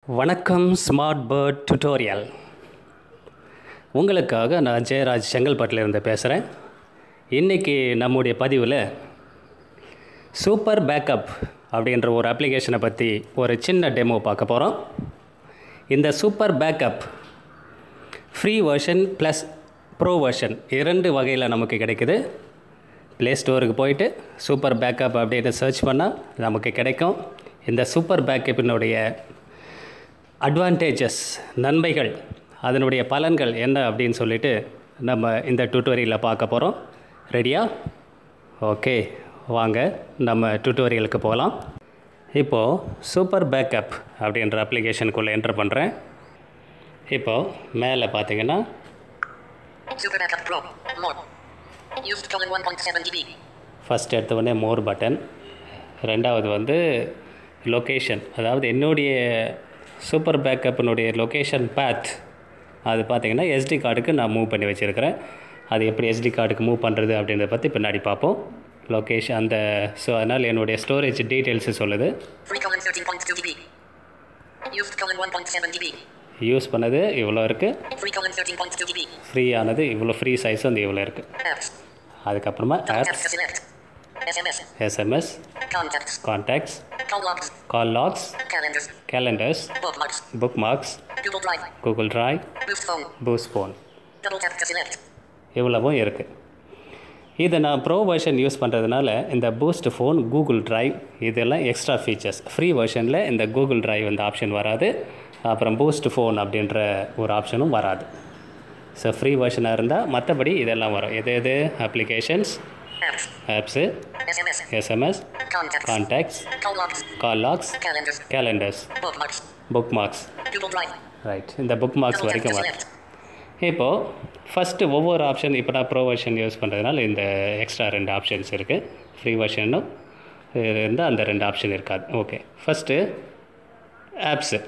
வணக்கம் smart bird tutorial. உங்களுக்காக நான் ஜெயராஜ் செங்கல்பட்டிலிருந்து பேசுகிறேன். இன்றைக்கி நம்முடைய பதிவில் சூப்பர் பேக்கப் அப்படின்ற ஒரு அப்ளிகேஷனை பற்றி ஒரு சின்ன டெமோ பார்க்க போகிறோம். இந்த super backup free version plus pro version 2 வகையில் நமக்கு கிடைக்குது. ப்ளே ஸ்டோருக்கு போயிட்டு சூப்பர் பேக்கப் அப்படின்னு சர்ச் பண்ணால் நமக்கு கிடைக்கும். இந்த சூப்பர் பேக்கப்பினுடைய அட்வான்டேஜஸ், நன்மைகள், அதனுடைய பலன்கள் என்ன அப்படின்னு சொல்லிட்டு நம்ம இந்த டுட்டோரியலில் பார்க்க போகிறோம். ரெடியா? ஓகே, வாங்க நம்ம டுட்டோரியலுக்கு போகலாம். இப்போது சூப்பர் பேக்கப் அப்படின்ற அப்ளிகேஷனுக்குள்ளே என்ட்ரு பண்ணுறேன். இப்போது மேலே பார்த்தீங்கன்னா ஃபஸ்ட் எடுத்த உடனே மோர் பட்டன், ரெண்டாவது வந்து லொக்கேஷன், அதாவது என்னுடைய சூப்பர் பேக்கப்பினுடைய லொக்கேஷன் பேத் அது பார்த்திங்கன்னா எஸ்டி கார்டுக்கு நான் மூவ் பண்ணி வச்சுருக்கிறேன். அது எப்படி எஸ்டி கார்டுக்கு மூவ் பண்ணுறது அப்படின்றத பற்றி பின்னாடி பார்ப்போம். லொக்கேஷன் அந்த ஸோ அதனால் என்னுடைய ஸ்டோரேஜ் டீட்டெயில்ஸு சொல்லுது. யூஸ் பண்ணது இவ்வளோ இருக்குது, ஃப்ரீ ஆனது இவ்வளோ, ஃப்ரீ சைஸ் வந்து இவ்வளோ இருக்குது. அதுக்கப்புறமா apps, SMS, contacts, call logs, calendars, bookmarks, Google Drive, Boost Phone, இவ்வளவும் இருக்குது. இதை நான் ப்ரோ வெர்ஷன் யூஸ் பண்ணுறதுனால இந்த பூஸ்ட் ஃபோன், கூகுள் ட்ரைவ் இதெல்லாம் எக்ஸ்ட்ரா ஃபீச்சர்ஸ். ஃப்ரீ வெர்ஷனில் இந்த கூகுள் ட்ரைவ் இந்த ஆப்ஷன் வராது, அப்புறம் பூஸ்ட் ஃபோன் அப்படின்ற ஒரு ஆப்ஷனும் வராது. ஸோ ஃப்ரீ வெர்ஷனாக இருந்தால் மற்றபடி இதெல்லாம் வரும். எது applications, apps, SMS, contacts, call logs, calendars, bookmarks, right. இந்த புக்மார்க்ஸ் வரைக்கும் வரும். இப்போது ஃபஸ்ட்டு ஒவ்வொரு ஆப்ஷன், இப்போ நான் ப்ரோ வெர்ஷன் யூஸ் பண்ணுறதுனால இந்த எக்ஸ்ட்ரா 2 ஆப்ஷன்ஸ் இருக்குது. ஃப்ரீ வெர்ஷனும் இருந்தால் அந்த 2 ஆப்ஷன் இருக்காது. Okay, first apps,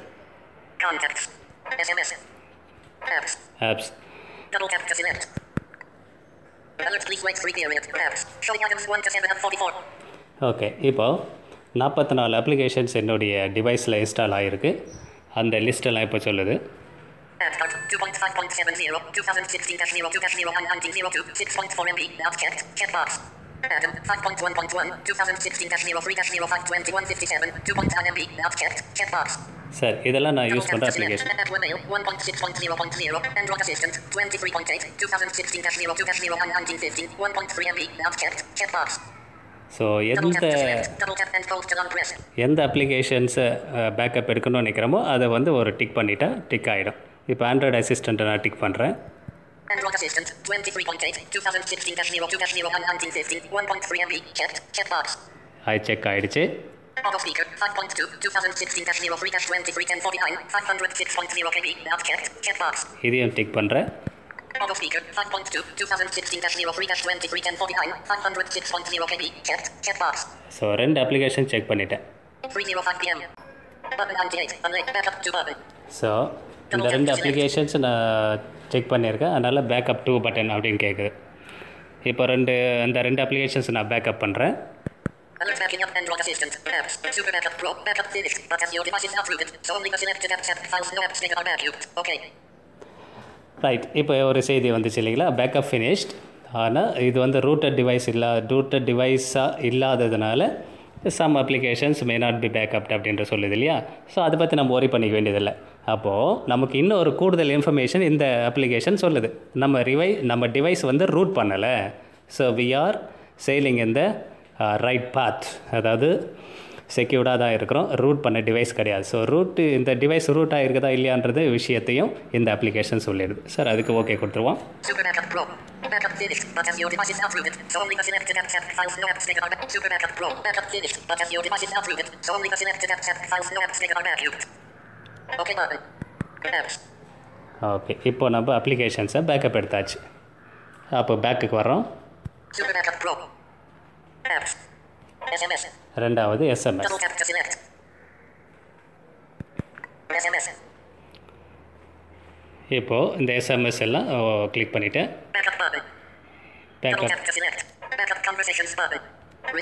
apps. Okay, இப்போது 44 அப்ளிகேஷன்ஸ் என்னுடைய டிவைஸில் இன்ஸ்டால் ஆகிருக்கு. அந்த லிஸ்ட்டெல்லாம் இப்போ சொல்லுது. சார், இதெல்லாம் நான் யூஸ் பண்ணுற அப்ளிகேஷன். ஸோ எந்த அப்ளிகேஷன்ஸை பேக்கப் எடுக்கணும்னு நினைக்கிறோமோ அதை வந்து ஒரு டிக் பண்ணிட்டா டிக் ஆகிடும். இப்போ ஆண்ட்ராய்டு அசிஸ்டண்ட்டை நான் டிக் பண்ணுறேன். செக் ஆகிடுச்சு. இதையும் டிக் பண்ணுறேன். ஸோ 2 அப்ளிகேஷன் செக் பண்ணிட்டேன். ஸோ இந்த 2 அப்ளிகேஷன்ஸ் நான் செக் பண்ணியிருக்கேன். அதனால் பேக்கப் 2 பட்டன் அப்படின்னு கேட்குது. இப்போ அந்த 2 அப்ளிகேஷன்ஸ் நான் பேக்கப் பண்ணுறேன். ரைட். இப்போ ஒரு செய்தி வந்துச்சு இல்லைங்களா, பேக்கப் ஃபினிஷ்ட். ஆனால் இது வந்து ரூட்டட் டிவைஸாக இல்லாததுனால some applications may not be backed up அப்படின்ற சொல்லுது இல்லையா. ஸோ அதை பற்றி நம்ம ஒரி பண்ணிக்க வேண்டியதில்லை. அப்போது நமக்கு இன்னும் ஒரு கூடுதல் இன்ஃபர்மேஷன் இந்த அப்ளிகேஷன் சொல்லுது. நம்ம டிவைஸ் வந்து ரூட் பண்ணலை. So we are sailing in the right path, அதாவது செக்யூர்டாக தான் இருக்கிறோம், ரூட் பண்ண டிவைஸ் கிடையாது. ஸோ இந்த டிவைஸ் ரூட்டாக இருக்குதா இல்லையான்றது விஷயத்தையும் இந்த அப்ளிகேஷன் சொல்லிடுது. சார், அதுக்கு ஓகே கொடுத்துருவோம். ஓகே, இப்போ நம்ம அப்ளிகேஷன்ஸை பேக்கப் எடுத்தாச்சு. அப்போ பேக்குக்கு வர்றோம். ரெண்டாவது SMS. இப்போது இந்த SMS எல்லாம் கிளிக் பண்ணிவிட்டேன். Backup,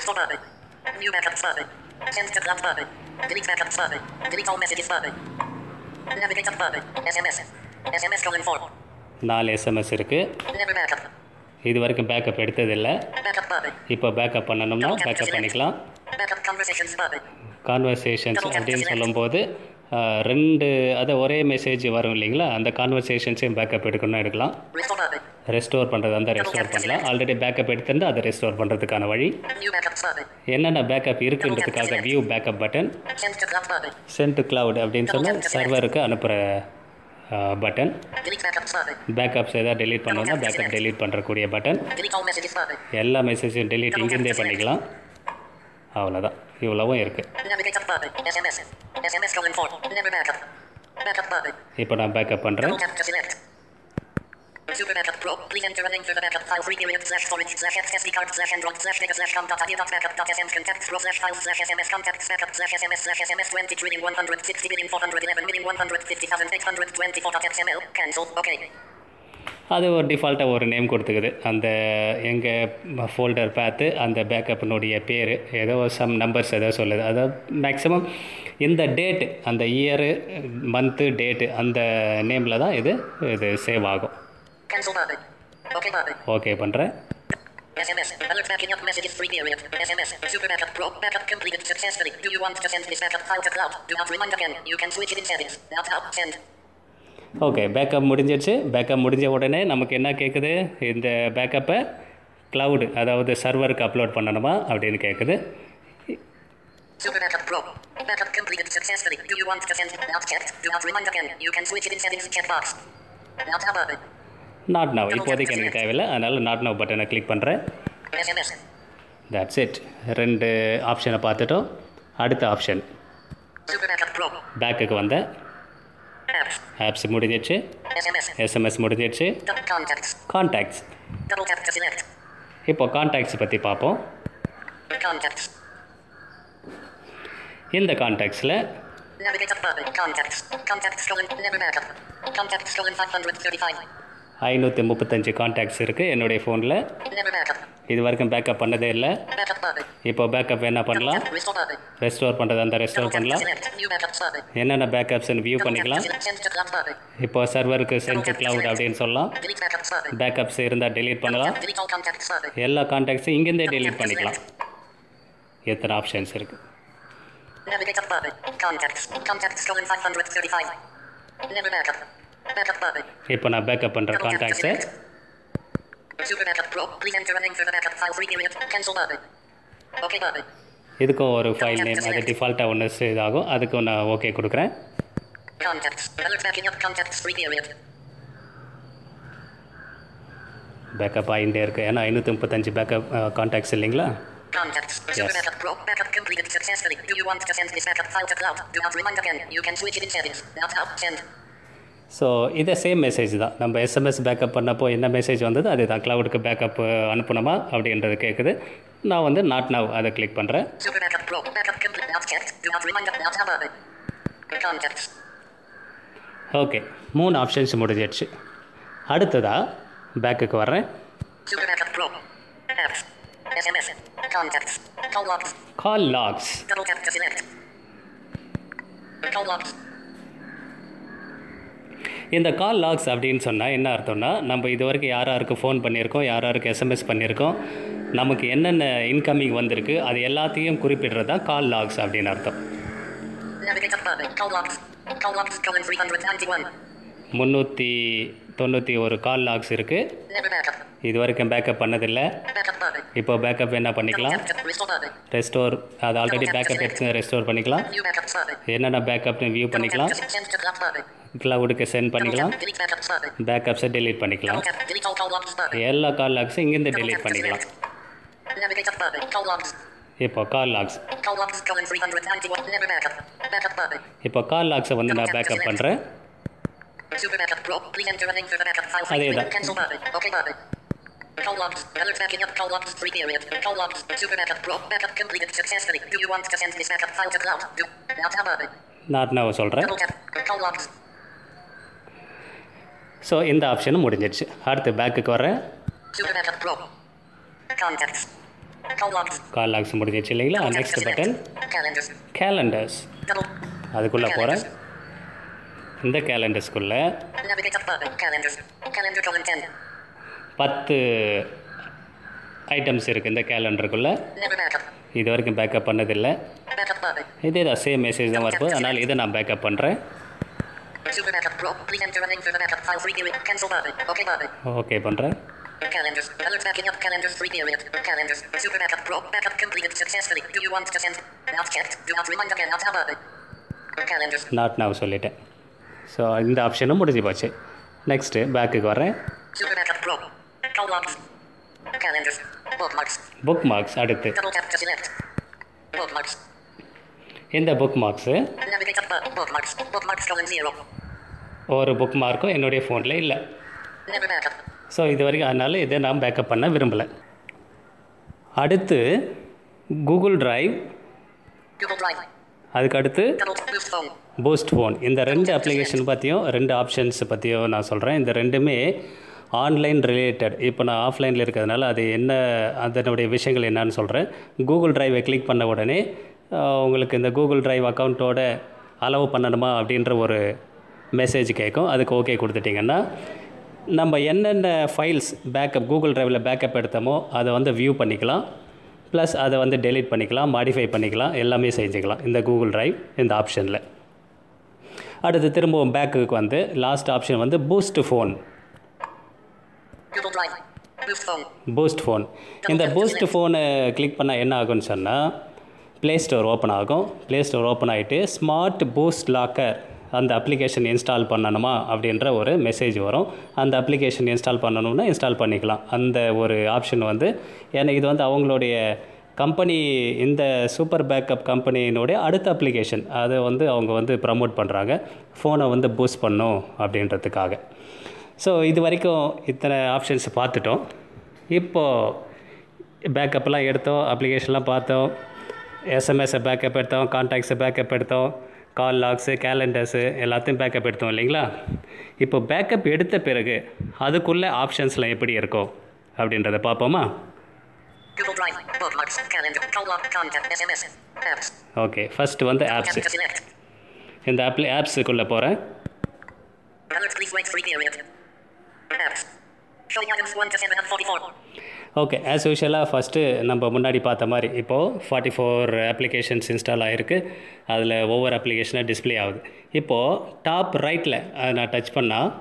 New backups button. Send to cloud button. Delete backups button. Delete all messages button. Navigator bar. SMS. SMS calling form. 4 SMS இருக்குது. Never backup. இது வரைக்கும் பேக்கப் எடுத்ததில்லை. Backup bar. இப்போ பேக்கப் பண்ணணும்னா பேக்கப் பண்ணிக்கலாம். Backup conversations bar. Conversations அப்படின்னு சொல்லும்போது 2 அதை ஒரே மெசேஜ் வரும் இல்லைங்களா, அந்த கான்வர்சேஷன்ஸையும் பேக்கப் எடுக்கணும்னா எடுக்கலாம். Restore bar. ரெஸ்டோர் பண்ணுறது அந்த ரெஸ்டோர் பண்ணலாம். ஆல்ரெடி பேக்கப் எடுத்திருந்தால் அதை ரெஸ்டோர் பண்ணுறதுக்கான வழி. New backups bar. என்னென்ன பேக்கப் இருக்குன்றதுக்காக view backup button. Send to cloud bar. Send to cloud அப்படின்னு சொன்னால் சர்வருக்கு அனுப்புகிற button. Delete backups bar. Backups எதாவது டெலீட் பண்ணணும்னா பேக்கப் டெலீட் பண்ணுறக்கூடிய button. Delete all messages bar. எல்லா மெசேஜும் டெலீட் இங்கிருந்தே பண்ணிக்கலாம். அவ்வளோதான், இவ்வளவும் இருக்குது. Navigator bar. SMS. SMS calling form. Never backup. Backup bar. இப்போ நான் பேக்கப் பண்ணுறேன். Double tap to select. Super Backup Pro. Please enter a link for the backup file. Free period / storage / SD card / Android / mega / com.idea.backup.sm contacts pro / files / SMS contacts backup / SMS / SMS 20,160,411,824.xml. Cancel. Okay. அது ஒரு டிஃபால்ட்டாக ஒரு name கொடுத்துக்குது. அந்த எங்கள் folder பார்த்து அந்த பேக்கப்பினுடைய பேர் ஏதோ சம் நம்பர்ஸ் ஏதோ சொல்லுது. அதாவது மேக்ஸிமம் இந்த டேட்டு, அந்த இயரு, மந்த்து, டேட்டு அந்த நேமில் தான் இது சேவ் ஆகும். Cancel bar. Okay bar. Okay பண்ணுறேன். SMS. Alert backing up messages free period. SMS. Super Backup Pro. Backup completed successfully. Do you want to send this backup file to cloud? Do not remind again. You can switch it in settings. Now tap send. Okay, backup முடிஞ்சிடுச்சு. Backup முடிஞ்ச உடனே நமக்கு என்ன கேட்குது, இந்த பேக்கப்பை cloud அதாவது சர்வருக்கு upload பண்ணணுமா அப்படின்னு கேட்குது. Super Backup Pro. Backup completed successfully. Do you want to send it? Not checked. Do not remind again. You can switch it in settings checkbox. Now tap bar. Not now, இப்போதைக்கு எனக்கு தேவையில்லை, அதனால் not now பட்டனை click பண்ணுறேன். SMS. That's it. 2 ஆப்ஷனை பார்த்துட்டோம். அடுத்த option Super Backup Pro. பேக்குக்கு வந்தேன். Apps. ஆப்ஸ் முடிஞ்சிடுச்சு. SMS. எஸ்எம்எஸ் முடிஞ்சிடுச்சு. Contacts. Contacts. Double tap to select. இப்போ கான்டாக்ட்ஸ் பற்றி பார்ப்போம். Contacts. இந்த கான்டாக்ட்ஸில் Navigator bar. Contacts. Contacts colon. Never backup. Contacts colon 535. 535 contacts இருக்குது என்னுடைய ஃபோனில். Never backup. இது வரைக்கும் பேக்கப் பண்ணதே இல்லை. Backup bar. இப்போ பேக்கப் என்ன பண்ணலாம், Restore bar. ரெஸ்டோர் பண்ணுறது அந்த ரெஸ்டோர் பண்ணலாம். Select. New backups bar. என்னென்ன பேக்கப்ஸ்ன்னு வியூ பண்ணிக்கலாம். Send to cloud bar. இப்போ சர்வருக்கு சென்ட் டு கிளவுட் அப்படின்னு சொல்லலாம். Delete backups bar. பேக்கப்ஸ் இருந்தால் டெலீட் பண்ணலாம். Delete all contacts bar. எல்லா கான்டாக்ட்ஸும் இங்கேருந்தே டெலீட் பண்ணிக்கலாம். எத்தனை ஆப்ஷன்ஸ் இருக்குது. Navigator bar. Contacts. Contacts colon 535. Never backup. Backup bar. இப்போ நான் பேக்கப் பண்ணுற கான்டாக்ட்ஸை Super Backup Pro. Please enter a link for the backup file. Free period. Cancel bar. Okay bar. இதுக்கும் ஒரு ஃபைல் நேம் அது டிஃபால்ட்டாக ஒன்று இதாகும். அதுக்கும் நான் ஓகே கொடுக்குறேன். Contacts. Alert backing up contacts. Free period. Backup ஆகிட்டே இருக்குது. ஏன்னா 535 பேக்கப் கான்டாக்ட்ஸ் இல்லைங்களா. Contacts. Super Backup Pro. Backup completed successfully. Do you want to send this backup file to cloud? Do not remind again. You can switch it in settings. Now tap send. So இதை same message தான். நம்ம SMS backup பண்ணப்போ என்ன message வந்தது அதே தான். க்ளவுடுக்கு backup அனுப்பணுமா அப்படின்றது கேட்குது. நான் நாட் நவ் அதை கிளிக் பண்ணுறேன். Super Backup Pro. Backup complete. Not checked. Do not remind again. Now tap bar. Contacts. Okay, 3 options முடிஞ்சிடுச்சு. அடுத்ததாக பேக்குக்கு வர்றேன். Super Backup Pro. Apps. SMS. Contacts. Call logs. Call lakhs. Double tap to select. Call logs. இந்த கால் லாக்ஸ் அப்படின்னு சொன்னால் என்ன அர்த்தம்னா, நம்ம இது வரைக்கும் யாருக்கு ஃபோன் பண்ணியிருக்கோம், யாருக்கு எஸ்எம்எஸ் பண்ணியிருக்கோம், நமக்கு என்னென்ன இன்கமிங் வந்திருக்கு அது எல்லாத்தையும் குறிப்பிடுறது தான் கால் லாக்ஸ் அப்படின்னு அர்த்தம். Navigator bar. Call logs. Call logs colon 391. 391 கால் லாக்ஸ் இருக்குது. Never backup. இது வரைக்கும் பேக்கப் பண்ணதில்லை. Backup bar. இப்போ பேக்கப் என்ன பண்ணிக்கலாம், Restore bar. ரெஸ்டோர் அது ஆல்ரெடி பேக்கப் எடுத்து ரெஸ்டோர் பண்ணிக்கலாம். New backups bar. என்னென்ன பேக்கப்னு வியூ பண்ணிக்கலாம். Send to cloud bar. க்ளவுடுக்கு சென்ட் பண்ணிக்கலாம். Delete backups bar. பேக்கப்ஸை டெலீட் பண்ணிக்கலாம். Delete all call logs bar. எல்லா கால் லாக்ஸும் இங்கேருந்து டெலீட் பண்ணிக்கலாம். Navigator bar. Call logs. இப்போ கால் lakhs. Call logs colon 391. Never backup. Backup bar. இப்போ கால் லாக்ஸை நான் பேக்கப் பண்ணுறேன். Super Backup Pro. Please enter a link for the backup file. அதே தான். Cancel bar. Okay bar. Call logs. Alert backing up call logs. Free period. Call logs. Super Backup Pro. Backup completed successfully. Do you want to send this backup file to cloud? Do. Now tap bar. Not now சொல்கிறேன். Double tap. Call logs. So இந்த ஆப்ஷனும் முடிஞ்சிடுச்சு. அடுத்து பேக்குக்கு வர்றேன். Super Backup Pro. Contacts. Call logs. கால் logs முடிஞ்சிடுச்சு இல்லைங்களா. Next button Calendars. Calendars. Double. அதுக்குள்ளே போகிறேன். இந்த கேலண்டர்ஸ்குள்ளே Navigate up button. Calendars. Calendar column 10. 10 items இருக்குது இந்த கேலண்டருக்குள்ளே. Never backup. இது வரைக்கும் பேக்கப் பண்ணதில்லை. Backup button. இதே தான் சேம் மெசேஜ் தான் வரப்போகுது. அதனால் இதை நான் பேக்கப் பண்ணுறேன். Super backup pro. Please enter a link for the backup file. Free period. Cancel button. Okay button. Okay பண்ணுறேன். Calendars. Alert backing up calendars. Free period. Calendars. Super backup pro. Backup completed successfully. Do you want to send? Not checked. Do not remind again. Not a button. Calendars. Not now சொல்லிட்டேன். So இந்த ஆப்ஷனும் முடிஞ்சு போச்சு. Next பேக்குக்கு வரேன். Super backup pro. Call logs. Calendars. Bookmarks. Bookmarks அடுத்து. Double tap to select. Bookmarks. இந்த bookmarks Navigate up button. Bookmarks. Bookmarks column 0. ஒரு புக் மார்க்கும் என்னுடைய ஃபோனில் இல்லை. Never backup. ஸோ இது வரைக்கும் அதனால் இதை நான் பேக்கப் பண்ண விரும்பலை. அடுத்து கூகுள் டிரைவ், Google Drive. அதுக்கு அடுத்து Double boost phone. Boost phone. இந்த 2 அப்ளிகேஷன் பற்றியும் 2 ஆப்ஷன்ஸ் பற்றியும் நான் சொல்கிறேன். இந்த ரெண்டுமே ஆன்லைன் ரிலேட்டட். இப்போ நான் ஆஃப்லைனில் இருக்கிறதுனால அது என்ன அதனுடைய விஷயங்கள் என்னன்னு சொல்கிறேன். கூகுள் டிரைவை கிளிக் பண்ண உடனே உங்களுக்கு இந்த கூகுள் டிரைவ் அக்கௌண்ட்டோட அலோவ் பண்ணணுமா அப்படின்ற ஒரு மெசேஜ் கேட்கும். அதுக்கு ஓகே கொடுத்துட்டிங்கன்னா நம்ம என்னென்ன ஃபைல்ஸ் பேக்கப் கூகுள் டிரைவில் பேக்கப் எடுத்தோமோ அதை வந்து வியூ பண்ணிக்கலாம். ப்ளஸ் அதை வந்து டெலீட் பண்ணிக்கலாம், மாடிஃபை பண்ணிக்கலாம், எல்லாமே செஞ்சுக்கலாம் இந்த கூகுள் டிரைவ் இந்த ஆப்ஷனில். அடுத்து திரும்பவும் பேக்குக்கு வந்து லாஸ்ட் ஆப்ஷன் வந்து boost phone. Google Drive. Boost phone. Boost phone. இந்த பூஸ்ட் ஃபோனை கிளிக் பண்ணால் என்ன ஆகும்னு சொன்னால் ப்ளே ஸ்டோர் ஓப்பன் ஆகும். ப்ளே ஸ்டோர் ஓப்பன் ஆகிட்டு ஸ்மார்ட் பூஸ்ட் லாக்கர் அந்த அப்ளிகேஷன் இன்ஸ்டால் பண்ணணுமா அப்படின்ற ஒரு மெசேஜ் வரும். அந்த அப்ளிகேஷன் இன்ஸ்டால் பண்ணணும்னா இன்ஸ்டால் பண்ணிக்கலாம். அந்த ஒரு ஆப்ஷன் வந்து ஏன்னா இது வந்து அவங்களுடைய கம்பெனி இந்த சூப்பர் பேக்கப் கம்பெனியினுடைய அடுத்த அப்ளிகேஷன் அதை வந்து அவங்க வந்து ப்ரமோட் பண்ணுறாங்க, ஃபோனை வந்து பூஸ்ட் பண்ணும் அப்படின்றதுக்காக. ஸோ இது வரைக்கும் இத்தனை ஆப்ஷன்ஸ் பார்த்துட்டோம். இப்போது பேக்கப்லாம் எடுத்தோம், அப்ளிகேஷன்லாம் பார்த்தோம், எஸ்எம்எஸை பேக்கப் எடுத்தோம், கான்டாக்ட்ஸை பேக்கப் எடுத்தோம், கால் லாக்ஸு, கேலண்டர்ஸு எல்லாத்தையும் பேக்கப் எடுத்தோம் இல்லைங்களா? இப்போ பேக்கப் எடுத்த பிறகு அதுக்குள்ளே ஆப்ஷன்ஸ்லாம் எப்படி இருக்கும் அப்படின்றத பார்ப்போமா? Google Drive. Bookmarks. Calendar. Call log. Contact. SMS. Apps. Okay, first வந்து ஆப்ஸு. Tap to select. இந்த ஆப்ஸுக்குள்ளே போகிறேன். Alert. Please wait. Free period. Apps. Showing items 1 to 7 and 44. Okay, as யூஷுவலாக ஃபஸ்ட்டு நம்ம முன்னாடி பார்த்த மாதிரி இப்போது 44 அப்ளிகேஷன்ஸ் இன்ஸ்டால் ஆகிருக்கு. அதில் ஒவ்வொரு அப்ளிகேஷனாக டிஸ்பிளே ஆகுது. இப்போது டாப் ரைட்டில் அதை நான் டச் பண்ணால்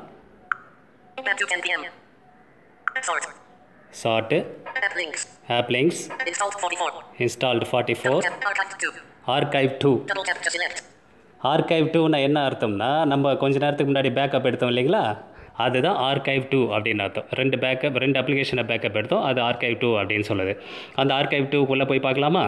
At 2:10 p.m. Sort. Sort, App links. App links, Installed 44. Installed 44, Tap Archive 2. Archive 2. Double tap to select. ஆர்கைவ் 2னா என்ன அர்த்தம்னா நம்ம கொஞ்ச நேரத்துக்கு முன்னாடி பேக்கப் எடுத்தோம் இல்லைங்களா, அதுதான் ஆர்கைவ் 2 அப்படின்னு அர்த்தம். 2 அப்ளிகேஷனை பேக்கப் எடுத்தோம், அது ஆர்கைவ் 2 அப்படின்னு சொல்லுது. அந்த ஆர்கைவ் 2க்குள்ளே போய் பார்க்கலாமா?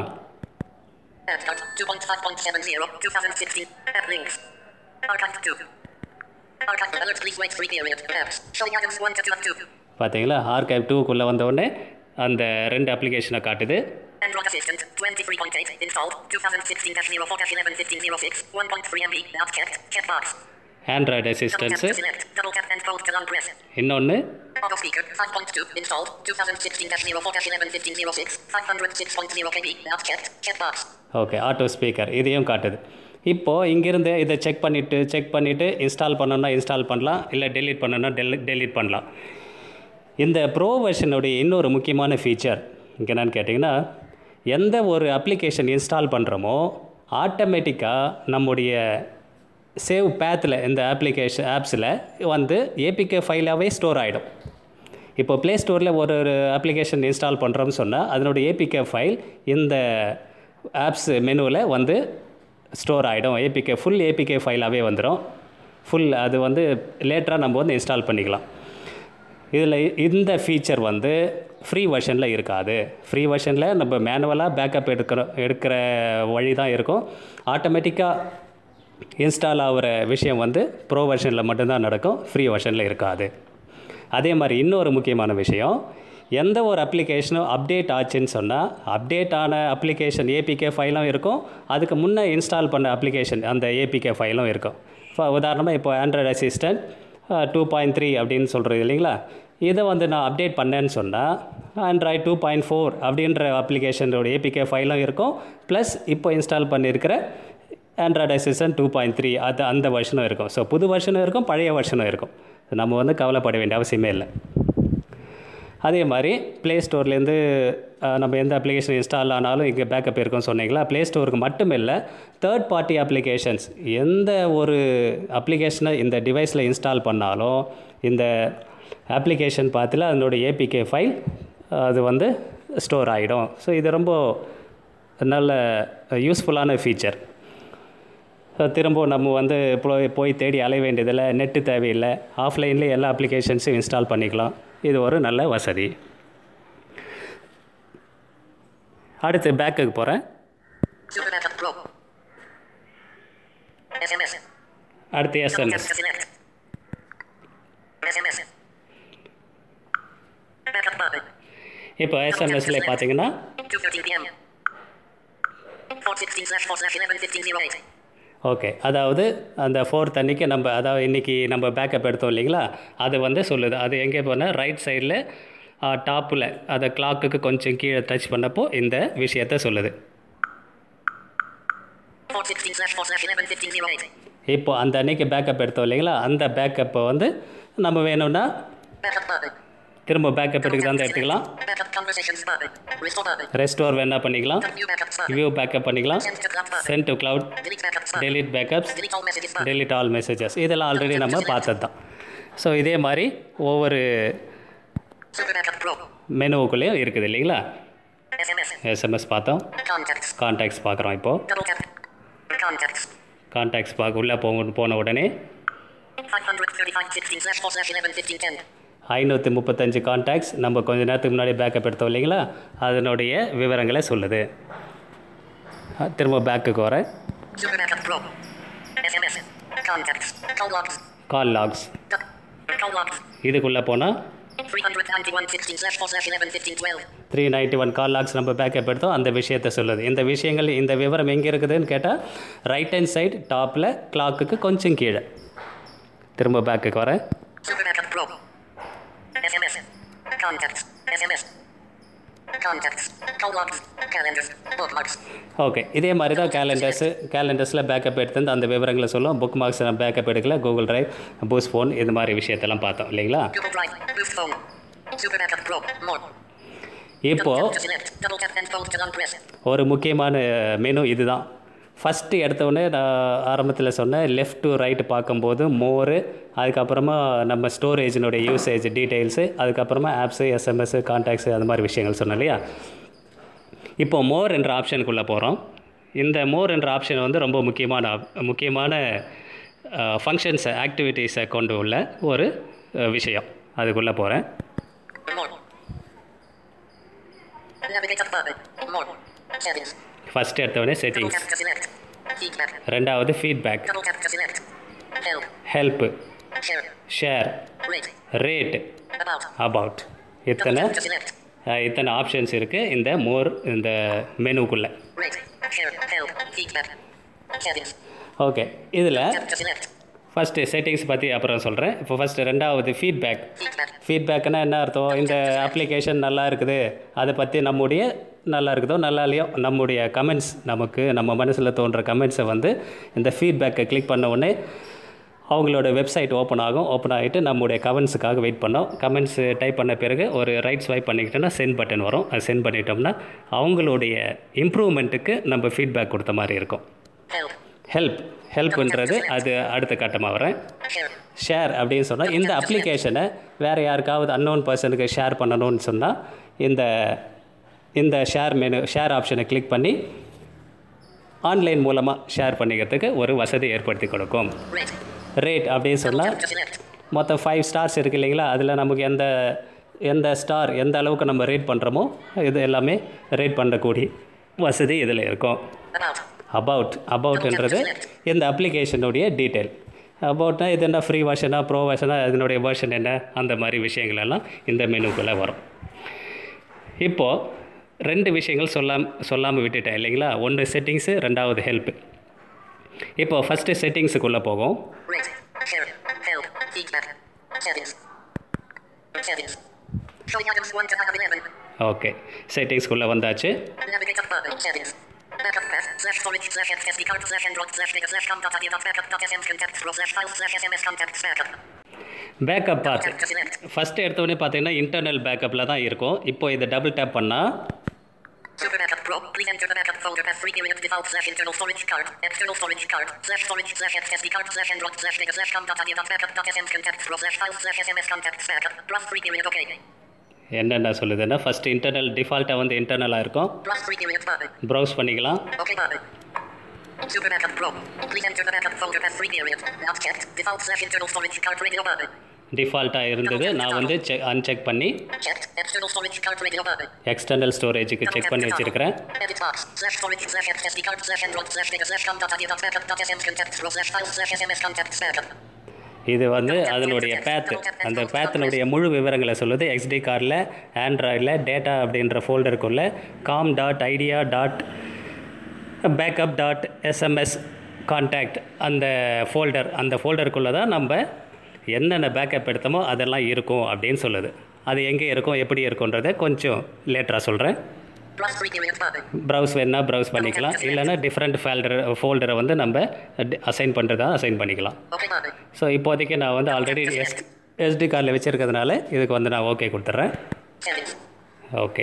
App start 2.5.70 2016. App links. Archive 2. Archive alert. Please wait. Free period. Apps. Showing items 1 to 2 of 2. பார்த்தீங்களா, ஆர்கைவ் 2க்குள்ளே வந்தவுடனே அந்த 2 அப்ளிகேஷனை காட்டுது. Android Assistant 23.8 installed 2016-04-11-15-06 1.3 MB not checked checkbox. Android Double tap assistance. to select. Double tap and hold to long press. இன்னொன்று Auto speaker 5.2 installed 2016-04-11-15-06 506.0 KB not checked checkbox. Okay, auto speaker இதையும் காட்டுது. இப்போது இங்கேருந்து இதை செக் பண்ணிவிட்டு install பண்ணணுன்னா install பண்ணலாம், இல்லை டெலீட் பண்ணணுன்னா டெலீட் பண்ணலாம். இந்த ப்ரோ வெர்ஷனுடைய இன்னொரு முக்கியமான ஃபீச்சர் இங்கே என்னென்னு கேட்டிங்கன்னா, எந்த ஒரு அப்ளிகேஷன் இன்ஸ்டால் பண்ணுறோமோ ஆட்டோமேட்டிக்காக நம்முடைய சேவ் பேத்தில் இந்த ஆப்ஸில் வந்து ஏபிகே ஃபைலாகவே ஸ்டோர் ஆகிடும். இப்போ ப்ளே ஸ்டோரில் ஒரு அப்ளிகேஷன் இன்ஸ்டால் பண்ணுறோம்னு சொன்னால் அதனுடைய ஏபிகே ஃபைல் இந்த ஆப்ஸ் மெனுவில் வந்து ஸ்டோர் ஆகிடும். ஃபுல் ஏபிகே ஃபைலாகவே வந்துடும். அது வந்து லேட்டராக நம்ம வந்து இன்ஸ்டால் பண்ணிக்கலாம். இதில் இந்த ஃபீச்சர் வந்து ஃப்ரீ வெர்ஷனில் இருக்காது. ஃப்ரீ வெர்ஷனில் நம்ம மேனுவலாக பேக்கப் எடுக்கிற வழி தான் இருக்கும். ஆட்டோமேட்டிக்காக இன்ஸ்டால் ஆகிற விஷயம் வந்து ப்ரோ வெர்ஷனில் மட்டும்தான் நடக்கும், ஃப்ரீ வெர்ஷனில் இருக்காது. அதே மாதிரி இன்னொரு முக்கியமான விஷயம், எந்த ஒரு அப்ளிகேஷனும் அப்டேட் ஆச்சுன்னு சொன்னால் அப்டேட் ஆன அப்ளிகேஷன் ஏபிகே ஃபைலும் இருக்கும், அதுக்கு முன்னே இன்ஸ்டால் பண்ண அப்ளிகேஷன் அந்த ஏபிகே ஃபைலும் இருக்கும். உதாரணமாக இப்போ ஆண்ட்ராய்டு அசிஸ்டன்ட் 2.3 அப்படின்னு சொல்கிறது இல்லைங்களா, இதை வந்து நான் அப்டேட் பண்ணேன்னு சொன்னால் ஆண்ட்ராய்டு 2.4 அப்படின்ற அப்ளிகேஷனோட ஏபிகே ஃபைலும் இருக்கும், ப்ளஸ் இப்போ இன்ஸ்டால் பண்ணியிருக்கிற ஆண்ட்ராய்டு அசிஸ்டன்ட் 2.3 அது அந்த வெர்ஷனும் இருக்கும். ஸோ புது வெர்ஷனும் இருக்கும், பழைய வெர்ஷனும் இருக்கும். நம்ம வந்து கவலைப்பட வேண்டிய அவசியமே இல்லை. அதே மாதிரி ப்ளே ஸ்டோர்லேருந்து நம்ம எந்த அப்ளிகேஷன் இன்ஸ்டால் ஆனாலும் இங்கே பேக்கப் இருக்குன்னு சொன்னீங்களா, ப்ளே ஸ்டோருக்கு மட்டும் இல்லை, தேர்ட் பார்ட்டி அப்ளிகேஷன்ஸ் எந்த ஒரு அப்ளிகேஷனை இந்த டிவைஸில் இன்ஸ்டால் பண்ணாலும் இந்த அப்ளிகேஷன் பார்த்துல அதனுடைய ஏபிகே ஃபைல் அது வந்து ஸ்டோர் ஆகிடும். ஸோ இது ரொம்ப நல்ல யூஸ்ஃபுல்லான ஃபீச்சர். திரும்ப நம்ம வந்து போய் தேடி அலைய வேண்டியதில்லை, நெட்டு தேவையில்லை, ஆஃப்லைன்லேயே எல்லா அப்ளிகேஷன்ஸையும் இன்ஸ்டால் பண்ணிக்கலாம். இது ஒரு நல்ல வசதி. அடுத்து பேக்குக்கு போகிறேன். அடுத்து எஸ்எம்எஸ். இப்போ எஸ்எம்எஸ்ல பார்த்தீங்கன்னா ஓகே, அதாவது அந்த 4th அன்றைக்கி நம்ம அதாவது இன்றைக்கி நம்ம பேக்கப் எடுத்தோம் இல்லைங்களா, அது வந்து சொல்லுது. அது எங்கே போனால் ரைட் சைடில் டாப்பில் அதை கிளாக்குக்கு கொஞ்சம் கீழே டச் பண்ணப்போ இந்த விஷயத்த சொல்லுது. இப்போ அந்த அன்றைக்கி பேக்கப் எடுத்தோம் இல்லைங்களா, அந்த பேக்கப்பை வந்து நம்ம வேணும்னா திரும்ப பேக்கப் எடுக்க தான் எடுத்துக்கலாம். ரெஸ்டோர் வேணா பண்ணிக்கலாம், வியூ பேக்கப் பண்ணிக்கலாம், send to cloud, delete backups, delete all messages, இதெல்லாம் ஆல்ரெடி நம்ம பார்த்தது தான். ஸோ இதே மாதிரி ஒவ்வொரு மெனுவுக்குள்ளேயும் இருக்குது இல்லைங்களா. எஸ்எம்எஸ் பார்த்தோம், கான்டாக்ட்ஸ் பார்க்குறோம். இப்போது கான்டாக்ட்ஸ் உள்ளே போன உடனே 535 கான்டாக்ட்ஸ் நம்ம கொஞ்சம் நேரத்துக்கு முன்னாடி பேக்கப் எடுத்தோம் இல்லைங்களா, அதனுடைய விவரங்களை சொல்லுது. திரும்ப பேக்குக்கு வரேன். கால் லாக்ஸ் இதுக்குள்ளே போனால் 391 கால் லாக்ஸ் நம்ம பேக்கப் எடுத்தோம், அந்த விஷயத்தை சொல்லுது. இந்த விஷயங்கள் இந்த விவரம் எங்கே இருக்குதுன்னு கேட்டால் ரைட் ஹேண்ட் சைடு டாப்பில் கிளாக்குக்கு கொஞ்சம் கீழே. திரும்ப பேக்குக்கு வரேன். ஓகே, இதே மாதிரி தான் கேலண்டர்ஸில் பேக்கப் எடுத்து அந்த விவரங்களை சொல்லும். புக் மார்க்ஸ் நான் பேக்கப் எடுக்கல, கூகுள் டிரைவ், பூஸ்ட் ஃபோன், இது மாதிரி விஷயத்தெல்லாம் பார்த்தோம் இல்லைங்களா. இப்போது ஒரு முக்கியமான மெனு இதுதான். ஃபஸ்ட்டு எடுத்தோடனே நான் ஆரம்பத்தில் சொன்னேன், லெஃப்ட் டு ரைட்டு பார்க்கும்போது மோரு, அதுக்கப்புறமா நம்ம ஸ்டோரேஜினுடைய யூசேஜ் டீட்டெயில்ஸு, அதுக்கப்புறமா ஆப்ஸு, எஸ்எம்எஸ்ஸு, கான்டாக்ட்ஸு, அது மாதிரி விஷயங்கள் சொன்னேன் இல்லையா. இப்போது மோர் என்ற ஆப்ஷனுக்குள்ளே போகிறோம். இந்த மோர் என்ற ஆப்ஷன் வந்து ரொம்ப முக்கியமான ஃபங்க்ஷன்ஸை, ஆக்டிவிட்டீஸை கொண்டு உள்ள ஒரு விஷயம். அதுக்குள்ளே போகிறேன். ஃபஸ்ட்டு எடுத்தோடனே செட்டிங்ஸ், ரெண்டாவது feedback, help, share, rate, about, இத்தனை ஆப்ஷன்ஸ் இருக்குது இந்த மோர் இந்த மெனுக்குள்ளே. ஓகே, இதில் ஃபஸ்ட்டு செட்டிங்ஸ் பற்றி அப்புறம் சொல்கிறேன். இப்போ ஃபஸ்ட்டு ரெண்டாவது ஃபீட்பேக்குன்னா என்ன அர்த்தம்? இந்த அப்ளிகேஷன் நல்லா இருக்குது, அதை பற்றி நம்முடைய நல்லா இருக்குதோ நல்லா இல்லையோ நம்முடைய கமெண்ட்ஸ், நம்ம மனசில் தோன்ற கமெண்ட்ஸை வந்து இந்த ஃபீட்பேக்கை கிளிக் பண்ண உடனே அவங்களோட வெப்சைட் ஓப்பன் ஆகிட்டு நம்முடைய கமெண்ட்ஸுக்காக வெயிட் பண்ணோம். கமெண்ட்ஸ் டைப் பண்ண பிறகு ஒரு ரைட் ஸ்வைப் பண்ணிக்கிட்டோன்னா சென்ட் பட்டன் வரும். அது சென்ட் பண்ணிட்டோம்னா அவங்களுடைய இம்ப்ரூவ்மெண்ட்டுக்கு நம்ம ஃபீட்பேக் கொடுத்த மாதிரி இருக்கும். ஹெல்ப்ன்றது அது அடுத்த கட்டமாக வரேன். ஷேர் அப்படின்னு சொன்னால் இந்த அப்ளிகேஷனை வேறு யாருக்காவது அன்னோன் பர்சனுக்கு ஷேர் பண்ணணும்னு சொன்னால் இந்த ஷேர் ஆப்ஷனை கிளிக் பண்ணி ஆன்லைன் மூலமாக ஷேர் பண்ணிக்கிறதுக்கு ஒரு வசதி ஏற்படுத்தி கொடுக்கும். ரேட் அப்படின்னு சொன்னால் மொத்தம் 5 ஸ்டார்ஸ் இருக்குது இல்லைங்களா, அதில் நமக்கு எந்த ஸ்டார் எந்த அளவுக்கு நம்ம ரேட் பண்ணுறோமோ இது எல்லாமே ரேட் பண்ணக்கூடிய வசதி இதில் இருக்கும். அபவுட்ன்றது இந்த அப்ளிகேஷனுடைய டீட்டெயில். அபவுட்னா இது என்ன ஃப்ரீ வெர்ஷனாக, ப்ரோ வெர்ஷனாக, இதனுடைய வெர்ஷன் என்ன, அந்த மாதிரி விஷயங்கள் எல்லாம் இந்த மெனுக்குள்ளே வரும். இப்போது 2 விஷயங்கள் சொல்லாமல் விட்டுட்டேன் இல்லைங்களா. ஒன்று செட்டிங்ஸு, ரெண்டாவது ஹெல்ப். இப்போது ஃபஸ்ட்டு செட்டிங்ஸுக்குள்ளே போகும். ஓகே, செட்டிங்ஸ்குள்ளே வந்தாச்சு. Backup path slash storage slash SD card slash Android slash data slash com.audio.backup.sm contacts pro slash files slash SMS contacts backup. Backup path first எடுத்தோடனே பார்த்தீங்கன்னா இன்டர்னல் பேக்கப்பில் தான் இருக்கும். இப்போ இதை டபுள் டேப் பண்ணால் Super Backup Pro, please enter the backup folder path 3 period default slash internal storage card, external storage card, slash storage slash SD card slash Android slash data slash com.audio.backup.sm contacts pro slash files slash SMS contacts backup, plus 3 period OK. என்னென்ன சொல்லுதுன்னா first internal டிஃபால்ட்டாக வந்து இன்டர்னலாக இருக்கும். Plus 3 period button. Browse பண்ணிக்கலாம். OK button. Super Backup Pro, please enter the backup folder path 3 period, not checked, default slash internal storage card radio button. டிஃபால்ட்டாக இருந்தது, நான் வந்து அன்செக் பண்ணி Checked, external storage card radio button. External ஸ்டோரேஜுக்கு check பண்ணி வச்சுருக்கிறேன். Edit box, slash storage slash SD card slash Android slash data slash com.audio.backup.sm contacts pro slash files slash SMS contacts backup. இது வந்து அதனுடைய பேத்து, அந்த பேத்தினுடைய முழு விவரங்களை சொல்லுது. எக்ஸ்டி கார்டில் ஆண்ட்ராய்டில் டேட்டா அப்படின்ற ஃபோல்டருக்குள்ளே com.idea.backup.sms கான்டாக்ட் அந்த ஃபோல்டருக்குள்ளே தான் நம்ம என்னென்ன பேக்கப் எடுத்தோமோ அதெல்லாம் இருக்கும் அப்படின்னு சொல்லுது. அது எங்கே இருக்கும், எப்படி இருக்குன்றதை கொஞ்சம் லேட்டராக சொல்கிறேன். ப்ரௌஸ் வேணுன்னா ப்ரௌஸ் பண்ணிக்கலாம், இல்லைன்னா டிஃப்ரெண்ட் ஃபோல்டரை வந்து நம்ம அசைன் பண்ணுறதா அசைன் பண்ணிக்கலாம். ஸோ இப்போதைக்கு நான் வந்து ஆல்ரெடி எஸ்டி கார்டில் வச்சுருக்கிறதுனால இதுக்கு வந்து நான் ஓகே கொடுத்துட்றேன். ஓகே.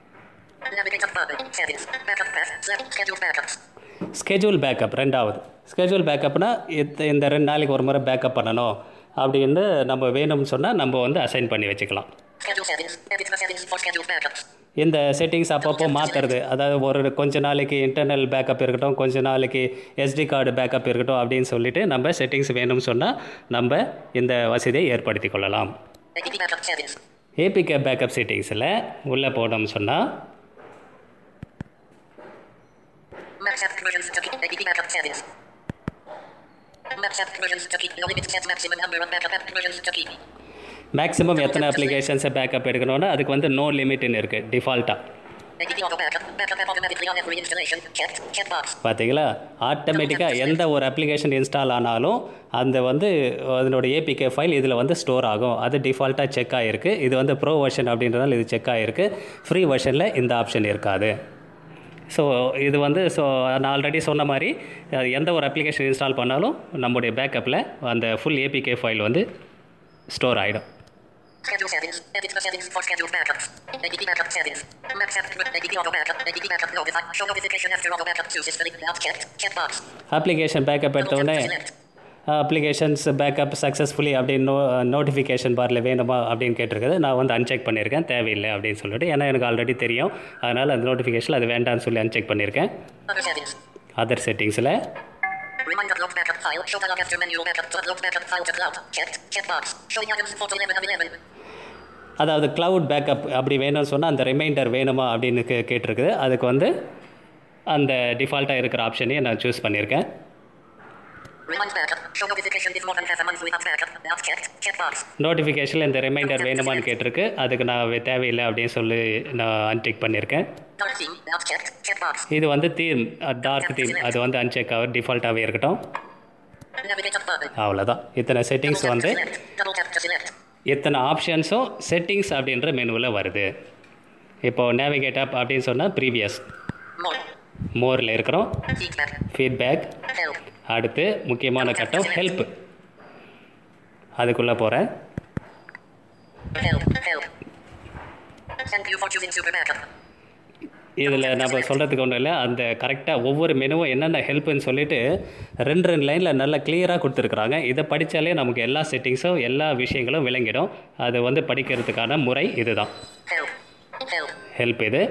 ஸ்கெட்யூல் பேக்கப் ரெண்டாவது. ஸ்கெட்யூல் பேக்கப்னா இந்த 2 நாளைக்கு ஒரு முறை பேக்கப் பண்ணணும் அப்படின்னு நம்ம வேணும்னு சொன்னால் நம்ம வந்து அசைன் பண்ணி வச்சுக்கலாம். இந்த செட்டிங்ஸ் அப்பப்போ மாற்றுறது, அதாவது கொஞ்ச நாளைக்கு இன்டர்னல் பேக்கப் இருக்கட்டும், கொஞ்ச நாளைக்கு எஸ்டி கார்டு பேக்கப் இருக்கட்டும் அப்படின்னு சொல்லிட்டு நம்ம செட்டிங்ஸ் வேணும்னு சொன்னால் நம்ம இந்த வசதியை ஏற்படுத்தி கொள்ளலாம். ஏபிகே பேக்கப் செட்டிங்ஸில் உள்ளே போனோம்னு சொன்னால் மேக்ஸிமம் எத்தனை அப்ளிகேஷன்ஸை பேக்கப் எடுக்கணும்னா அதுக்கு வந்து நோ லிமிட்னு இருக்குது டிஃபால்ட்டாக. பார்த்தீங்களா, ஆட்டோமேட்டிக்காக எந்த ஒரு அப்ளிகேஷன் இன்ஸ்டால் ஆனாலும் அந்த வந்து அதனோட ஏபிகே ஃபைல் இதில் வந்து ஸ்டோர் ஆகும். அது டிஃபால்ட்டாக செக் ஆகிருக்கு. இது வந்து ப்ரோ வெர்ஷன் அப்படின்றதால இது செக் ஆகிருக்கு. ஃப்ரீ வெர்ஷனில் இந்த ஆப்ஷன் இருக்காது. ஸோ இது வந்து நான் ஆல்ரெடி சொன்ன மாதிரி எந்த ஒரு அப்ளிகேஷன் இன்ஸ்டால் பண்ணாலும் நம்முடைய பேக்கப்பில் அந்த ஃபுல் ஏபிகே ஃபைல் வந்து ஸ்டோர் ஆகிடும். Schedule settings. Edit the settings for scheduled backups. ADP backup settings. ADP auto backup. ADP backup notify. Show notification after auto backup to system. Not checked. Checkbox. Application backup எடுத்தோடனே applications backup successfully அப்படின்னு notification பாரில் வேணுமா அப்படின்னு கேட்டிருக்குது. நான் வந்து uncheck பண்ணியிருக்கேன், தேவையில்லை அப்படின்னு சொல்லிட்டு. ஏன்னா எனக்கு ஆல்ரெடி தெரியும், அதனால் அந்த நோட்டிஃபிகேஷன் அது வேண்டாம்னு சொல்லி அன்செக் பண்ணியிருக்கேன். அதர் செட்டிங்ஸில் Reminder lock backup file. Show the log after manual backup. Lock backup file to cloud. Checked. Checkbox. Showing items photo 11 of 11. அதாவது க்ளவுட் பேக்கப் அப்படி வேணும்னு சொன்னால் அந்த ரிமைண்டர் வேணுமா அப்படின்னு கேட்டிருக்குது. அதுக்கு வந்து அந்த டிஃபால்ட்டாக இருக்கிற ஆப்ஷனையே நான் சூஸ் பண்ணியிருக்கேன். நோட்டிஃபிகேஷனில் இந்த ரிமைண்டர் வேணுமான்னு கேட்டிருக்கு. அதுக்கு நான் தேவையில்லை அப்படின்னு சொல்லி நான் அன்செக் பண்ணியிருக்கேன். இது வந்து தீம், டார்க் தீம், அது வந்து அன்செக் ஆகும், டிஃபால்ட்டாகவே இருக்கட்டும். அவ்வளோதான். இத்தனை செட்டிங்ஸ் வந்து இத்தனை ஆப்ஷன்ஸும் செட்டிங்ஸ் அப்படின்ற மெனுவில் வருது. இப்போது நேவிகேட் அப் அப்படின்னு சொன்னால் ப்ரீவியஸ் மோரில் இருக்கிறோம். ஃபீட்பேக், அடுத்து முக்கியமான கட்டம் ஹெல்ப், அதுக்குள்ளே போகிறேன். இதில் நம்ம சொல்கிறதுக்கு ஒன்றும் இல்லை, அந்த கரெக்டாக ஒவ்வொரு மெனுவும் என்னென்ன ஹெல்ப்புன்னு சொல்லிட்டு 2 லைனில் நல்லா கிளியராக கொடுத்துருக்குறாங்க. இதை படித்தாலே நமக்கு எல்லா செட்டிங்ஸும் எல்லா விஷயங்களும் விளங்கிடும். அது வந்து படிக்கிறதுக்கான முறை இதுதான். ஹெல்ப் இது.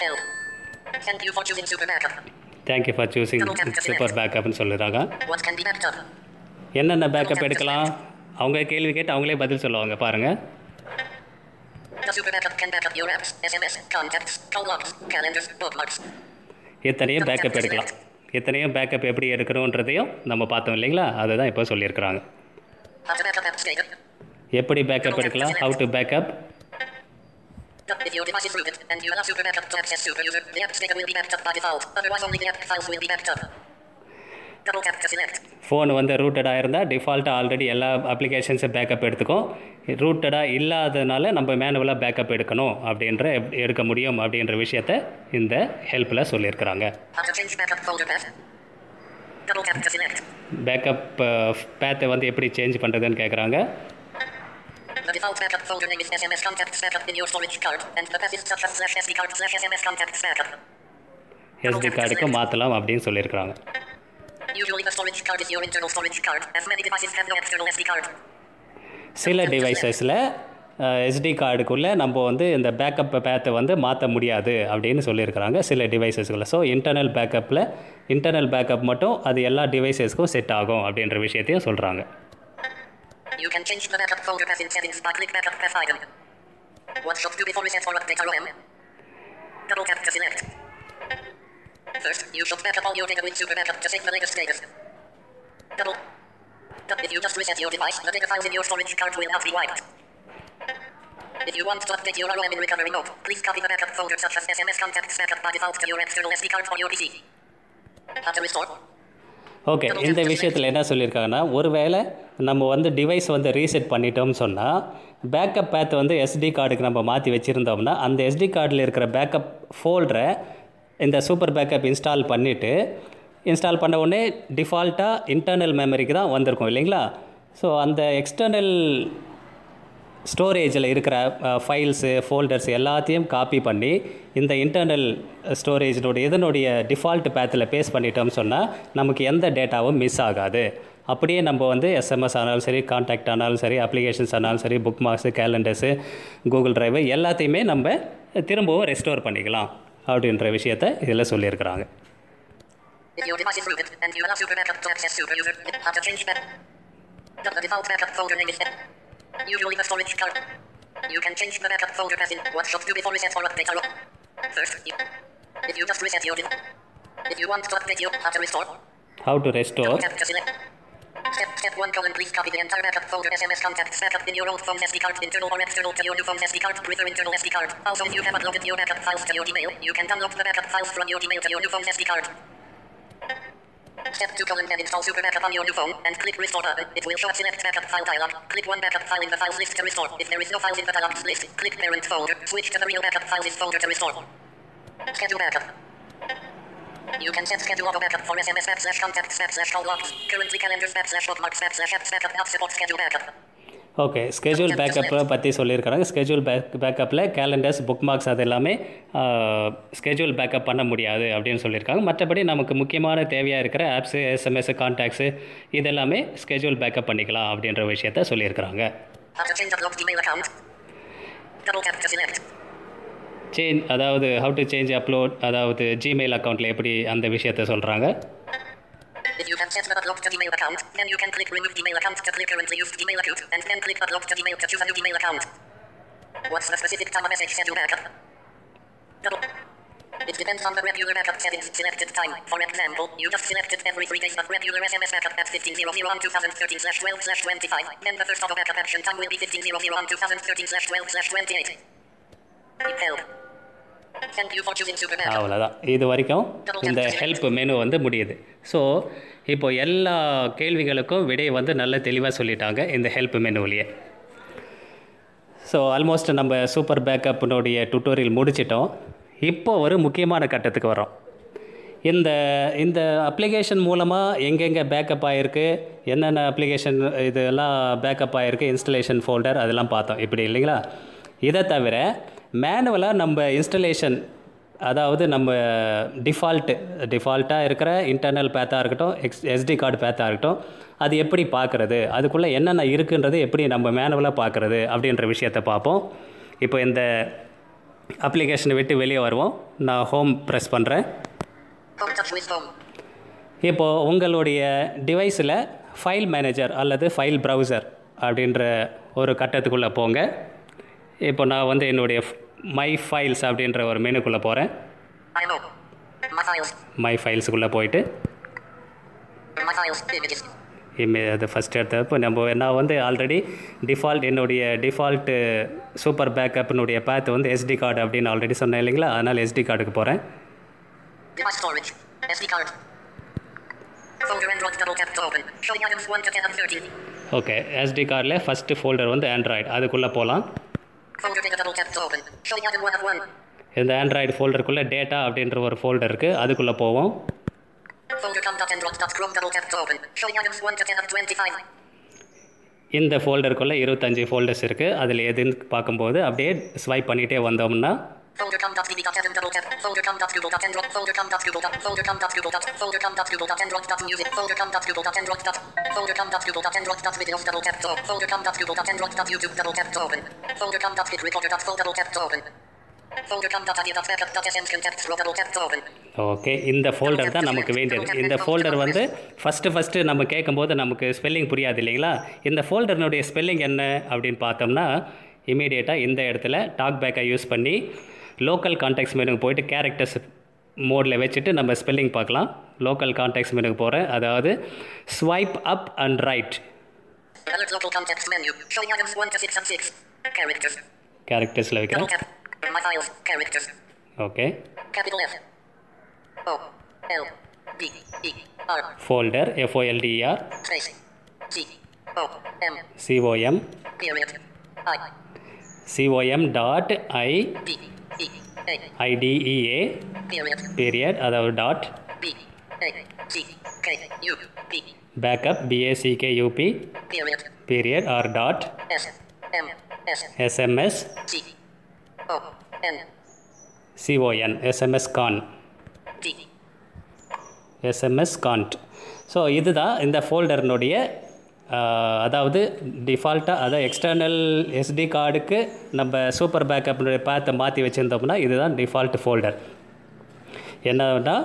தேங்க்யூ ஃபார் சூஸிங் சூப்பர் பேக்கப்னு சொல்லுறாங்க. என்னென்ன பேக்கப் எடுக்கலாம் அவங்க கேள்வி கேட்டு அவங்களே பதில் சொல்லுவாங்க பாருங்கள். எத்தனையோ பேக்கப் எடுக்கலாம். எத்தனையோ பேக்கப் எப்படி எடுக்கணுன்றதையும் நம்ம பார்த்தோம் இல்லைங்களா, அதை தான் இப்போ சொல்லியிருக்கிறாங்க. எப்படி பேக்கப் எடுக்கலாம், how to backup. If your device is rooted and you allow Super Backup to access Super User, the app's data will be backed up by default. Otherwise, only the app files will be backed up. Double tap to select. Phone வந்து ரூட்டடாக இருந்தால் டிஃபால்ட்டாக already எல்லா அப்ளிகேஷன்ஸும் backup எடுத்துக்கும். ரூட்டடாக இல்லாததுனால நம்ம மேனுவலாக backup எடுக்கணும் எடுக்க முடியும் அப்படின்ற விஷயத்த இந்த ஹெல்ப்பில் சொல்லியிருக்கிறாங்க. How to change backup folder path. Double tap to select. Backup பேத்தை வந்து எப்படி சேஞ்ச் பண்ணுறதுன்னு கேட்குறாங்க. The default backup folder name is SMS contacts backup in your storage card and the path is such as /SD card /SMS contacts backup. SD கார்டுக்கு மாற்றலாம் அப்படின்னு சொல்லியிருக்கிறாங்க. Usually the storage card is your internal storage card as many devices have no external SD card. சில டிவைசஸில் SD கார்டுக்குள்ளே நம்ம வந்து இந்த backup பேத்தை வந்து மாற்ற முடியாது அப்படின்னு சொல்லியிருக்கிறாங்க சில டிவைசஸ்களில். ஸோ இன்டர்னல் பேக்கப் மட்டும் அது எல்லா டிவைசஸ்க்கும் செட் ஆகும் அப்படின்ற விஷயத்தையும் சொல்கிறாங்க. You can change the backup folder path in settings by click backup path item. What should do before reset or update ROM? Double tap to select. First, you should backup all your data with Super Backup to save the latest status. If you just reset your device, the data files in your storage card will not be wiped. If you want to update your ROM in recovery mode, please copy the backup folder such as SMS contacts backup by default to your external SD card or your PC. How to restore? Okay, இந்த விஷயத்தில் என்ன சொல்லியிருக்காங்கன்னா, ஒருவேளை நம்ம வந்து device வந்து reset பண்ணிட்டோம்னு சொன்னால் backup பேத் வந்து SD கார்டுக்கு நம்ம மாற்றி வச்சுருந்தோம்னா அந்த SD கார்டில் இருக்கிற பேக்கப் ஃபோல்டரை இந்த சூப்பர் பேக்கப் இன்ஸ்டால் பண்ண உடனே டிஃபால்ட்டாக இன்டர்னல் மெமரிக்கு தான் வந்திருக்கும் இல்லைங்களா. ஸோ அந்த எக்ஸ்டர்னல் ஸ்டோரேஜில் இருக்கிற ஃபைல்ஸு ஃபோல்டர்ஸ் எல்லாத்தையும் காப்பி பண்ணி இந்த இன்டர்னல் இதனுடைய டிஃபால்ட் பேத்தில் பேஸ்ட் பண்ணிட்டோம்னு சொன்னால் நமக்கு எந்த டேட்டாவும் மிஸ் ஆகாது. அப்படியே நம்ம வந்து SMS ஆனாலும் சரி, கான்டாக்ட் ஆனாலும் சரி, அப்ளிகேஷன்ஸ் ஆனாலும் சரி, bookmarks, calendars, Google Drive எல்லாத்தையுமே நம்ம திரும்பவும் ரெஸ்டோர் பண்ணிக்கலாம் அப்படின்ற விஷயத்தை இதில் சொல்லியிருக்கிறாங்க. If your device is rooted and you allow Super Backup to access Super User, how to change that? The default backup folder name is usually the storage card. You can change the backup folder path in what should do before reset or update ROM. First, if you just reset your device, if you want to update your how to restore. Tap to select. Step 1: please copy the entire backup folder SMS contacts backup in your old phone's SD card, internal or external to your new phone's SD card. Prefer internal SD card. Also, if you have uploaded your backup files to your Gmail, you can download the backup files from your Gmail to your new phone's SD card. Step 2: and install Super Backup on your new phone and click Restore button. It will show a select backup file dialog. Click one backup file in the files list to restore. If there is no files in the dialog list, click Parent folder. Switch to the real backup files folder to restore. Schedule backup. You can set schedule auto backup for SMS /contacts /call logs. Currently calendars /bookmarks /apps backup not support schedule backup. Okay, schedule பேக்கப்பை பற்றி சொல்லியிருக்கிறாங்க. Schedule பேக்கப்பில் calendars, bookmarks அது எல்லாமே schedule backup பண்ண முடியாது அப்படின்னு சொல்லியிருக்காங்க. மற்றபடி நமக்கு முக்கியமான தேவையாக இருக்கிற ஆப்ஸு, SMS, கான்டாக்ட்ஸு இதெல்லாமே ஸ்கெட்யூல் பேக்கப் பண்ணிக்கலாம் அப்படின்ற விஷயத்த சொல்லியிருக்கிறாங்க. அதாவது ஹவு டு சேஞ்ச் அப்லோட், அதாவது ஜிமெயில் அக்கௌண்ட்டில் எப்படி அந்த விஷயத்த சொல்கிறாங்க. If you have set the upload to Gmail account, then you can click remove Gmail account to clear currently used Gmail account, and then click upload to Gmail to choose a new Gmail account. What's the specific time message schedule backup? It depends on the regular backup settings selected time. For example, you just selected every 3 days but regular SMS backup at 15:00 on 2013/12/25. Then the first auto backup action time will be 15:00 on 2013/12/28. Help. அவ்வளோதான், இது வரைக்கும் இந்த help menu வந்து முடியுது. So இப்போ எல்லா கேள்விகளுக்கும் விடையை வந்து நல்ல தெளிவாக சொல்லிட்டாங்க இந்த ஹெல்ப் மெனுவிலேயே. ஸோ ஆல்மோஸ்ட் நம்ம சூப்பர் பேக்கப்னுடைய டுட்டோரியல் முடிச்சிட்டோம். இப்போ ஒரு முக்கியமான கட்டத்துக்கு வரோம். இந்த அப்ளிகேஷன் மூலமாக எங்கெங்கே பேக்கப் ஆகிருக்கு, என்னென்ன அப்ளிகேஷன் இதெல்லாம் பேக்கப் ஆகிருக்கு, இன்ஸ்டலேஷன் ஃபோல்டர் அதெல்லாம் பார்த்தோம் இப்படி இல்லைங்களா. இதை தவிர மேனுவலாக நம்ம இன்ஸ்டலேஷன், அதாவது நம்ம டிஃபால்ட்டாக இருக்கிற இன்டர்னல் பேத்தாக இருக்கட்டும், SD கார்டு பேத்தாக இருக்கட்டும், அது எப்படி பார்க்குறது, அதுக்குள்ளே என்னென்ன இருக்குன்றது எப்படி நம்ம மேனுவலாக பார்க்குறது அப்படின்ற விஷயத்தை பார்ப்போம். இப்போ இந்த அப்ளிகேஷனை விட்டு வெளியே வருவோம். நான் ஹோம் ப்ரெஸ் பண்ணுறேன். இப்போது உங்களுடைய டிவைஸில் ஃபைல் மேனேஜர் அல்லது ஃபைல் ப்ரௌசர் அப்படின்ற ஒரு கட்டத்துக்குள்ளே போங்க. இப்போ நான் வந்து என்னுடைய மை ஃபைல்ஸ் அப்படின்ற ஒரு மெனுக்குள்ளே போகிறேன். மை ஃபைல்ஸுக்குள்ளே போயிட்டு அது ஃபஸ்ட் எடுத்தப்போ நான் வந்து ஆல்ரெடி என்னுடைய டிஃபால்ட்டு சூப்பர் பேக்கப்னுடைய பேத் வந்து SD கார்டு அப்படின்னு ஆல்ரெடி சொன்னேன் இல்லைங்களா. அதனால் SD கார்டுக்கு போகிறேன். Folder Android double tap to open. Showing items 1 to 10 of 13. Okay, SD கார்டில் ஃபஸ்ட்டு ஃபோல்டர் வந்து ஆண்ட்ராய்டு, அதுக்குள்ளே போகலாம். Folder data double tap to open. Showing item 1 of 1. இந்த ஆண்ட்ராய்டு ஃபோல்டருக்குள்ளே டேட்டா அப்படின்ற ஒரு ஃபோல்டர் இருக்குது, அதுக்குள்ளே போவோம். Folder com.android.chrome double tap to open. Showing items 1 to 10 of 25. இந்த ஃபோல்டருக்குள்ளே 25 ஃபோல்டர்ஸ் இருக்குது. அதில் எதுன்னு பார்க்கும்போது அப்படியே ஸ்வைப் பண்ணிகிட்டே வந்தோம்னா Folder com.db.adam double tap. Folder com.google.android. Folder com.google. Folder com.google. Folder com.google.android.music. Folder com.google.android. Folder com.google.android.videos double tap to. Folder com.google.android.youtube double tap to open. Folder com.hitrecorder.full double tap to open. Folder com.idea.backup.sm contacts row double tap to open. Okay, இந்த folder தான் நமக்கு வேண்டியது. இந்த folder வந்து first நம்ம கேட்கும்போது நமக்கு spelling புரியாது இல்லைங்களா? இந்த ஃபோல்டர்னுடைய ஸ்பெல்லிங் என்ன அப்படின்னு பார்த்தோம்னா இமீடியட்டாக இந்த இடத்துல டாக் பேக்கை யூஸ் பண்ணி லோக்கல் கான்டெக்ட்ஸ் மெனுக்கு போயிட்டு கேரக்டர்ஸ் மோடில் வச்சுட்டு நம்ம ஸ்பெல்லிங் பார்க்கலாம். லோக்கல் கான்டெக்ட்ஸ் மெனுக்கு போகிறேன், அதாவது swipe up and right. Alert local context menu. Showing items 1 to 6 of 6. Characters. கேரக்டர்ஸில் வைக்கிறேன். Double tap. My files. Characters. Okay, Capital F. O. L. D. E. R. Folder FOLDER Space. G. O. M. COM Period. I. Dot D. E. A. IDEA Period. Period, அதாவது dot B. A. C. K. U. P. Backup BACKUP Period. Period or dot S. M. S. SMS G. O. N. CON SMS கான் D. SMS கான்ட். So இதுதான் இந்த ஃபோல்டர்னுடைய அதாவது டிஃபால்ட்டாக, அதாவது external SD கார்டுக்கு நம்ம சூப்பர் பேக்கப்னுடைய பேத்தை மாற்றி வச்சுருந்தோம்னா இதுதான் டிஃபால்ட் ஃபோல்டர். என்னன்னா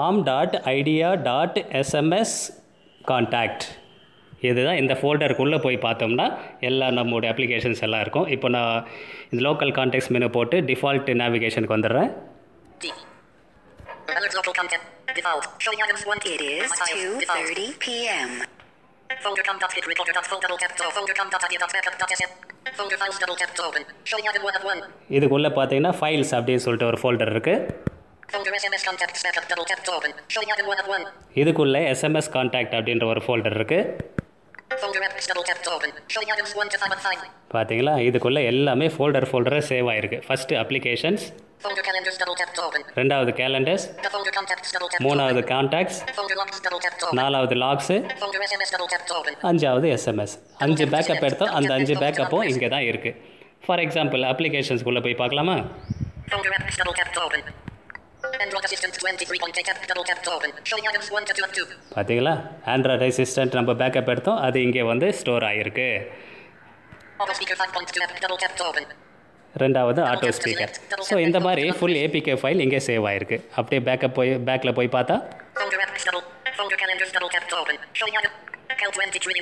com.idea.sms கான்டாக்ட். இதுதான் இந்த ஃபோல்டருக்குள்ளே போய் பார்த்தோம்னா எல்லா நம்மளுடைய அப்ளிகேஷன்ஸ் எல்லாம் இருக்கும். இப்போ நான் இந்த லோக்கல் கான்டெக்ட்ஸ் மெனு போட்டு டிஃபால்ட் நேவிகேஷனுக்கு வந்துடுறேன். D. Alert local content. Default. Showing items 1. It is 2:30 p.m. Folder com.hitrecorder.full double tap to. Folder com.idea.backup.sm. Folder files double tap to open. Showing item 1 of 1. இதுக்குள்ளே பார்த்தீங்கன்னா ஃபைல்ஸ் அப்படின்னு சொல்லிட்டு ஒரு folder இருக்குது. Folder SMS contacts backup double tap to open. Showing item 1 of 1. இதுக்குள்ளே SMS contact அப்படின்ற ஒரு folder இருக்குது. Folder apps double tap to open. Showing items 1 to 5 of 5. பார்த்தீங்களா, இதுக்குள்ளே எல்லாமே ஃபோல்டராக சேவ் ஆகிருக்கு. First applications, Folder calendars double tap to open. ரெண்டாவது calendars, The folder contacts double tap to மூணாவது open. Contacts, Folder logs double tap to open. நாலாவது logs, Folder SMS double tap to open. அஞ்சாவது SMS. 5 backup எடுத்தோம், அந்த 5 பேக்கப்பும் இங்கே தான் இருக்குது. For example அப்ளிகேஷன்ஸ்குள்ளே போய் பார்க்கலாமா? Folder apps double tap to open. Android Assistant 23.8 app double tap to open. Showing items 1 to 2 of 2. பார்த்தீங்களா, ஆண்ட்ராய்டு அசிஸ்டன்ட் நம்ம பேக்கப் எடுத்தோம், அது இங்கே வந்து ஸ்டோர் ஆகிருக்கு. Auto speaker 5.2 app double tap to open. ரெண்டாவது ஆட்டோ ஸ்பீக்கர். ஸோ இந்த மாதிரி ஃபுல் APK ஃபைல் இங்கே சேவ் ஆகிருக்கு. அப்படியே பேக்கில் போய் பார்த்தா Folder calendars double tap to open. Showing item Cal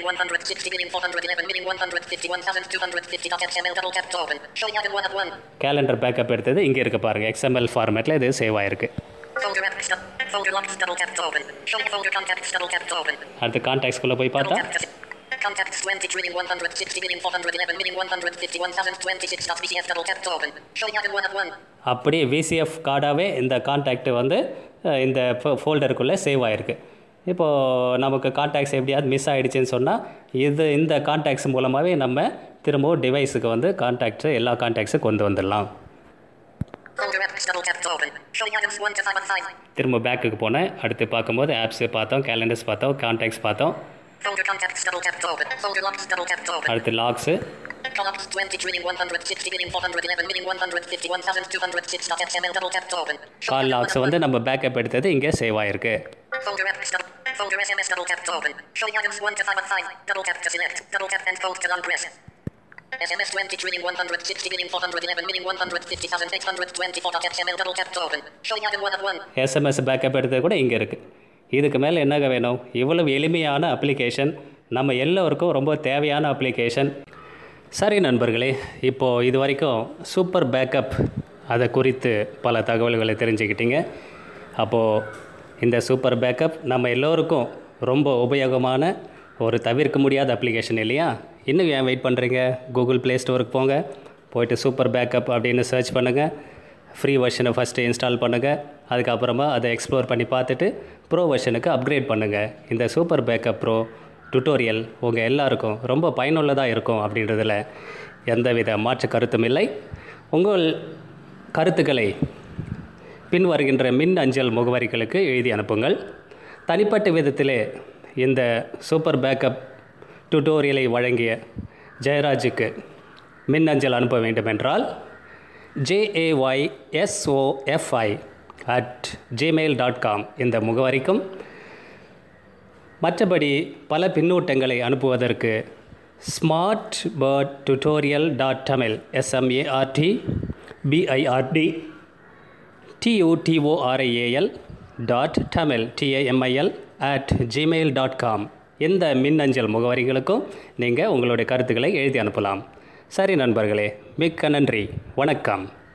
23,460,411,151,250.xml double tap to open. Showing item 1 of 1. Calendar backup எடுத்தது இங்கே இருக்க பாருங்கள், XML ஃபார்மேட்டில் இது சேவ் ஆகிருக்கு. Folder apps folder logs double tap to open. Showing folder contacts double tap to open. அடுத்து கான்டாக்ட்ஸ்குள்ளே போய் பார்த்தா Contacts 23,160,411,151,026.vcf double tap to open. Showing item 1 of 1. அப்படியே VCF கார்டாகவே இந்த கான்டாக்ட் வந்து இந்த ஃபோல்டருக்குள்ளே சேவ் ஆகிருக்கு. இப்போது நமக்கு கான்டாக்ட்ஸ் எப்படியாவது மிஸ் ஆகிடுச்சின்னு சொன்னால் இந்த கான்டாக்ட்ஸ் மூலமாகவே நம்ம திரும்பவும் டிவைஸுக்கு வந்து எல்லா கான்டாக்ட்ஸும் கொண்டு வந்துடலாம். Folder apps double tap to open. Showing items 1 to 5 of 5. திரும்ப பேக்குக்கு போனேன். அடுத்து பார்க்கும்போது ஆப்ஸு பார்த்தோம், கேலண்டர்ஸ் பார்த்தோம், கான்டாக்ட்ஸ் பார்த்தோம். Folder contacts double tap to open. Folder logs double tap to open. அடுத்து lakhs, Columns 23,160,411,151,206.xml double tap to open. கால் லாக்ஸ் வந்து நம்ம பேக்கப் எடுத்தது இங்கே சேவ் ஆகிருக்கு. Folder apps folder SMS double tap to open. Showing items 1 to 5 of 5. Double tap to select. Double tap and fold to long press. SMS 23,160,411,150,824.xml double tap to open. Showing item 1 of 1. SMS backup எடுத்தது கூட இங்கே இருக்குது. இதுக்கு மேலே என்னங்க வேணும்? இவ்வளவு எளிமையான அப்ளிகேஷன், நம்ம எல்லோருக்கும் ரொம்ப தேவையான அப்ளிகேஷன். சரி நண்பர்களே, இப்போது இது வரைக்கும் சூப்பர் பேக்கப் அதை குறித்து பல தகவல்களை தெரிஞ்சுக்கிட்டீங்க. அப்போது இந்த சூப்பர் பேக்கப் நம்ம எல்லோருக்கும் ரொம்ப உபயோகமான ஒரு தவிர்க்க முடியாத அப்ளிகேஷன் இல்லையா? இன்னும் ஏன் வெயிட் பண்ணுறீங்க? கூகுள் ப்ளே ஸ்டோருக்கு போங்க, போய்ட்டு சூப்பர் பேக்கப் அப்படின்னு சர்ச் பண்ணுங்கள். ஃப்ரீ வெர்ஷனை ஃபஸ்ட்டு இன்ஸ்டால் பண்ணுங்கள். அதுக்கப்புறமா அதை எக்ஸ்ப்ளோர் பண்ணி பார்த்துட்டு ப்ரோ வெர்ஷனுக்கு அப்கிரேட் பண்ணுங்கள். இந்த சூப்பர் பேக்கப் ப்ரோ டுட்டோரியல் உங்கள் எல்லாருக்கும் ரொம்ப பயனுள்ளதாக இருக்கும் அப்படின்றதில் எந்தவித மாற்று கருத்தும் இல்லை. உங்கள் கருத்துக்களை பின்வருகின்ற மின் அஞ்சல் முகவரிகளுக்கு எழுதி அனுப்புங்கள். தனிப்பட்ட விதத்திலே இந்த சூப்பர் பேக்கப் டுட்டோரியலை வழங்கிய ஜெயராஜுக்கு மின் அஞ்சல் அனுப்ப வேண்டுமென்றால் jaysofi@gmail.com இந்த முகவரிக்கும், மற்றபடி பல பின்னூட்டங்களை அனுப்புவதற்கு smartbirdtutorial.tamil smartbirdtutorial.tamil@gmail.com இந்த மின்னஞ்சல் முகவரிகளுக்கும் நீங்கள் உங்களுடைய கருத்துக்களை எழுதி அனுப்பலாம். சரி நண்பர்களே, மிக்க நன்றி. வணக்கம்.